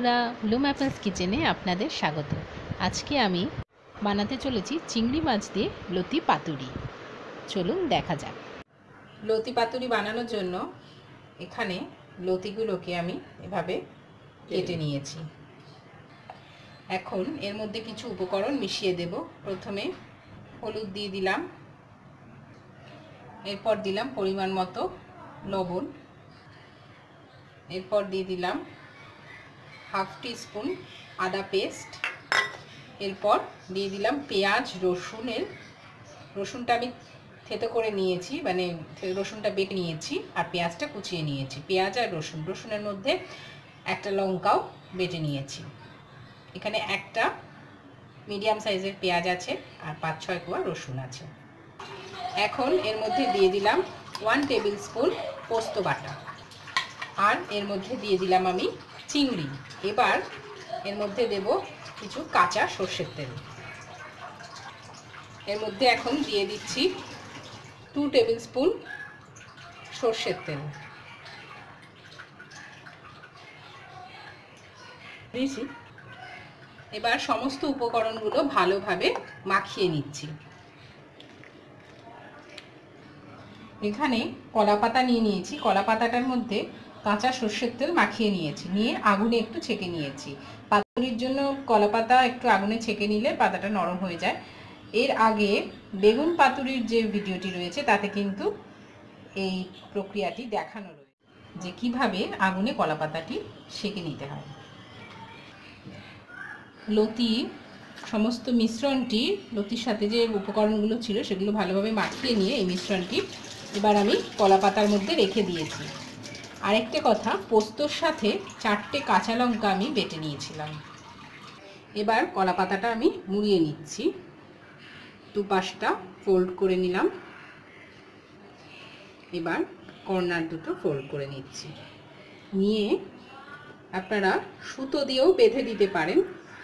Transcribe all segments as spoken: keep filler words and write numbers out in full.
বন্ধুরা, Bloom apples কিচেনে আপনাদের স্বাগত। আজকে আমি বানাতে চলেছি চিংড়ি মাছ দিয়ে লতি পাতুরি। চলুন দেখা যাক। লতি পাতুরি বানানোর জন্য এখানে লতিগুলোকে আমি এভাবে কেটে নিয়েছি। এখন এর মধ্যে কিছু উপকরণ মিশিয়ে দেব। প্রথমে হলুদ দিয়ে দিলাম, এরপর দিলাম পরিমাণ মতো লবণ, এরপর দিয়ে দিলাম হাফ টি স্পুন আদা পেস্ট, এরপর দিয়ে দিলাম পেঁয়াজ রসুনের রসুনটা আমি থেতো করে নিয়েছি, মানে রসুনটা বেটে নিয়েছি আর পেঁয়াজটা কুচিয়ে নিয়েছি। পেঁয়াজ আর রসুন, রসুনের মধ্যে একটা লঙ্কাও বেটে নিয়েছি। এখানে একটা মিডিয়াম সাইজের পেঁয়াজ আছে আর পাঁচ ছয় কোয়া রসুন আছে। এখন এর মধ্যে দিয়ে দিলাম ওয়ান টেবিল স্পুন পোস্ত বাটা, আর এর মধ্যে দিয়ে দিলাম আমি চিংড়ি। এবার এর মধ্যে দেব কিছু কাঁচা সর্ষের তেল। এর মধ্যে এখন দিয়ে দিচ্ছি টু টেবিল স্পুন সর্ষের তেল দিয়েছি। এবার সমস্ত উপকরণগুলো ভালোভাবে মাখিয়ে নিচ্ছি। এখানে কলা পাতা নিয়ে নিয়েছি, কলা পাতাটার মধ্যে কাঁচা সর্ষের তেল মাখিয়ে নিয়েছি, নিয়ে আগুনে একটু ছেঁকে নিয়েছি। পাতুরির জন্য কলা পাতা একটু আগুনে ছেঁকে নিলে পাতাটা নরম হয়ে যায়। এর আগে বেগুন পাতুরির যে ভিডিওটি রয়েছে তাতে কিন্তু এই প্রক্রিয়াটি দেখানো রয়েছে, যে কিভাবে আগুনে কলা পাতাটি সেঁকে নিতে হয়। লতি সমস্ত মিশ্রণটি, লতির সাথে যে উপকরণগুলো ছিল সেগুলো ভালোভাবে মাখিয়ে নিয়ে এই মিশ্রণটি এবার আমি কলা পাতার মধ্যে রেখে দিয়েছি। আরেকটা কথা, পোস্তর সাথে চারটে কাঁচা লঙ্কা আমি বেটে নিয়েছিলাম। এবার কলা পাতাটা আমি মুড়িয়ে নিচ্ছি, দু পাশটা ফোল্ড করে নিলাম। এবার কর্নার দুটো ফোল্ড করে নিচ্ছি, নিয়ে আপনারা সুতো দিয়েও বেঁধে দিতে পারেন।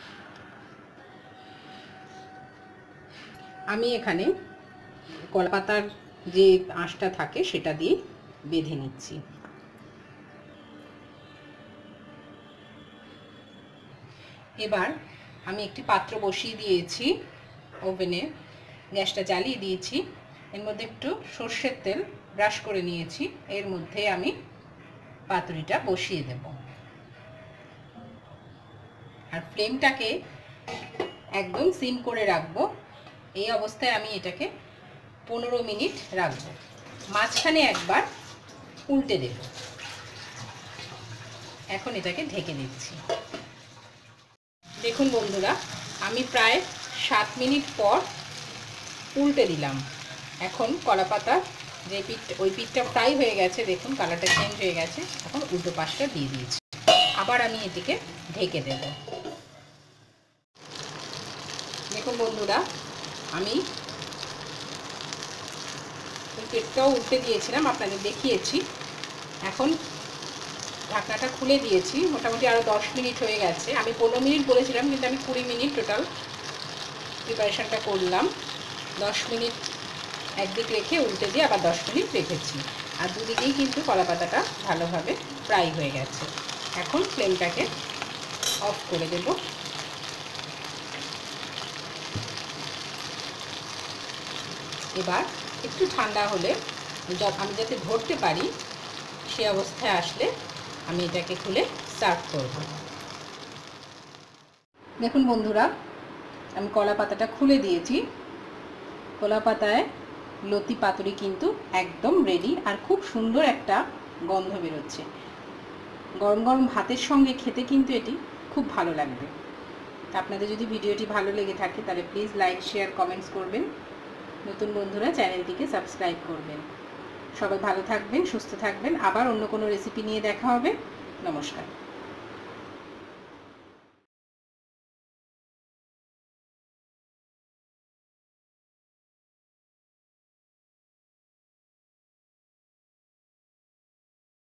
আমি এখানে কলা পাতার যে আঁশটা থাকে সেটা দিয়ে বেঁধে নিচ্ছি। এবার আমি একটি পাত্র বসিয়ে দিয়েছি ওভেনে, গ্যাসটা জ্বালিয়ে দিয়েছি। এর মধ্যে একটু সর্ষের তেল ব্রাশ করে নিয়েছি, এর মধ্যে আমি পাতুরিটা বসিয়ে দেব। আর ফ্লেমটাকে একদম সিম করে রাখবো। এই অবস্থায় আমি এটাকে পনেরো মিনিট রাখবো। মাঝখানে একবার উল্টে দেব। এখন এটাকে ঢেকে দিচ্ছি। দেখুন বন্ধুরা, আমি প্রায় সাত মিনিট পর উল্টে দিলাম। এখন কলা পাতা যে পিঠ, ওই পিঠটা ফ্রাই হয়ে গেছে, দেখুন কালারটা চেঞ্জ হয়ে গেছে। এখন উল্টো পাশটা দিয়ে দিয়েছি। আবার আমি এটিকে ঢেকে দেব। দেখুন বন্ধুরা, আমি ওই পিঠটাও উল্টে দিয়েছিলাম, আপনাদের দেখিয়েছি। এখন ঢাকনাটা খুলে দিয়েছি। মোটামুটি আরও দশ মিনিট হয়ে গেছে। আমি পনেরো মিনিট বলেছিলাম, কিন্তু আমি কুড়ি মিনিট টোটাল প্রিপারেশানটা করলাম। দশ মিনিট একদিক রেখে উল্টে দিয়ে আবার দশ মিনিট রেখেছি, আর দুদিকেই কিন্তু কলা পাতাটা ভালোভাবে ফ্রাই হয়ে গেছে। এখন ফ্লেমটাকে অফ করে দেব। এবার একটু ঠান্ডা হলে আমি যাতে ধরতে পারি সে অবস্থায় আসলে আমি এটাকে খুলে সার্ভ করব। দেখুন বন্ধুরা, আমি কলা পাতাটা খুলে দিয়েছি। কলা পাতায় লতি পাতুরি কিন্তু একদম রেডি, আর খুব সুন্দর একটা গন্ধ বেরোচ্ছে। গরম গরম ভাতের সঙ্গে খেতে কিন্তু এটি খুব ভালো লাগবে। আপনাদের যদি ভিডিওটি ভালো লেগে থাকে তাহলে প্লিজ লাইক, শেয়ার, কমেন্টস করবেন। নতুন বন্ধুরা চ্যানেলটিকে সাবস্ক্রাইব করবেন। সবাই ভালো থাকবেন, সুস্থ থাকবেন। আবার অন্য কোনো রেসিপি নিয়ে দেখা হবে। নমস্কার।